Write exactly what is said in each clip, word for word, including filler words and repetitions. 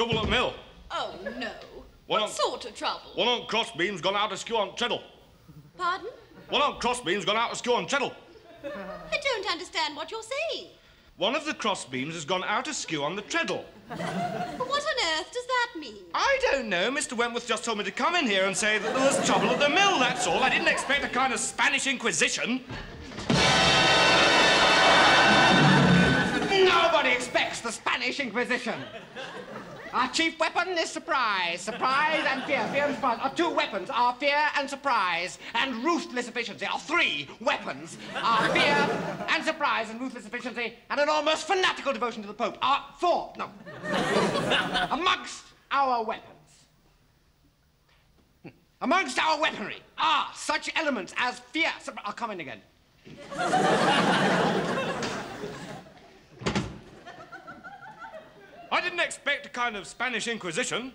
Trouble at the mill. Oh, no. One what on, sort of trouble? One on crossbeam's gone out askew on treadle. Pardon? One on crossbeam's gone out askew on treadle. I don't understand what you're saying. One of the crossbeams has gone out askew on the treadle. But what on earth does that mean? I don't know. Mister Wentworth just told me to come in here and say that there was trouble at the mill, that's all. I didn't expect a kind of Spanish Inquisition. Nobody expects the Spanish Inquisition. Our chief weapon is surprise. Surprise and fear. Fear and surprise. Our two weapons are fear and surprise and ruthless efficiency. Our three weapons are fear and surprise and ruthless efficiency and an almost fanatical devotion to the Pope. Our four, no. Amongst our weapons. Amongst our weaponry are such elements as fear... I'll come in again. I didn't expect a kind of Spanish Inquisition.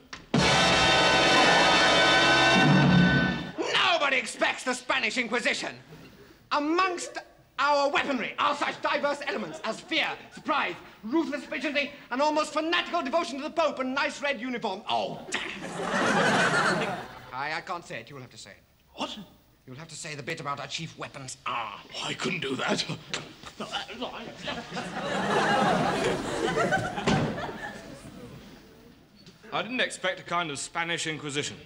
Nobody expects the Spanish Inquisition. Amongst our weaponry are such diverse elements as fear, surprise, ruthless efficiency, and almost fanatical devotion to the Pope and nice red uniform. Oh, damn. I, I can't say it. You'll have to say it. What? You'll have to say the bit about our chief weapons are. Oh, I couldn't do that. I didn't expect a kind of Spanish Inquisition.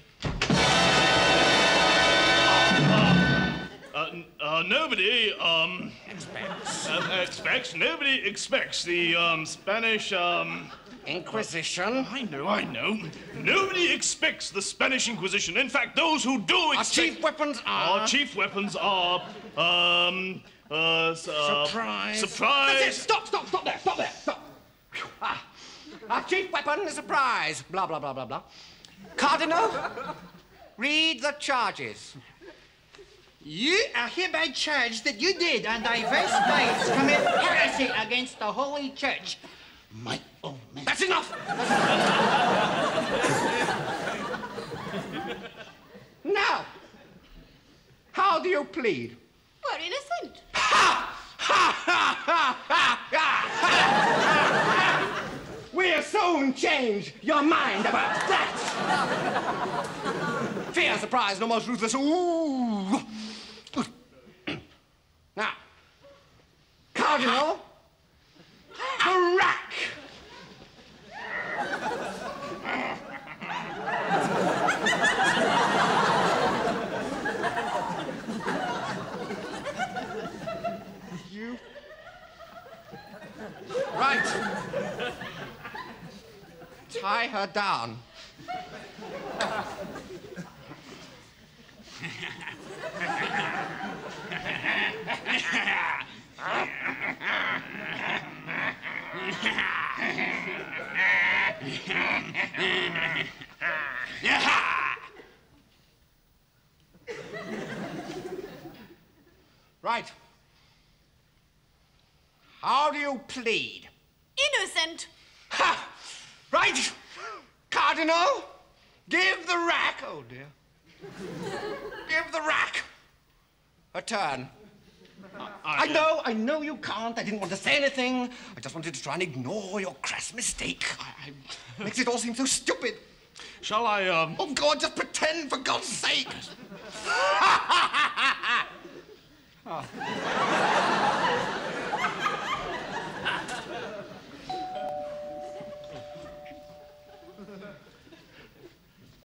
Uh, uh, nobody, um... Expects. Uh, expects, nobody expects the, um, Spanish, um... Inquisition? I know, I know. Nobody expects the Spanish Inquisition. In fact, those who do expect... Our chief weapons are... Our chief weapons are, um... Uh, uh, surprise. Surprise. That's it. Stop, stop, stop there, stop there, stop. Ah. Our chief weapon is surprise. Blah, blah, blah, blah, blah. Cardinal, read the charges. You are hereby charged that you did, on diverse nights, commit heresy against the Holy Church. My own man. That's enough! Now, how do you plead? We're innocent. Ha! Ha! Ha! Ha! Ha! Ha! We'll soon change your mind about that. Fear, surprise, and almost ruthless. Ooh. Now, Cardinal, the rack. You. Right. Tie her down. Right. How do you plead? Innocent. Ha! Right! Cardinal, give the rack... Oh, dear. Give the rack a turn. I know, I know you can't. I didn't want to say anything. I just wanted to try and ignore your crass mistake. I, I... Makes it all seem so stupid. Shall I, um... Oh, God, just pretend, for God's sake.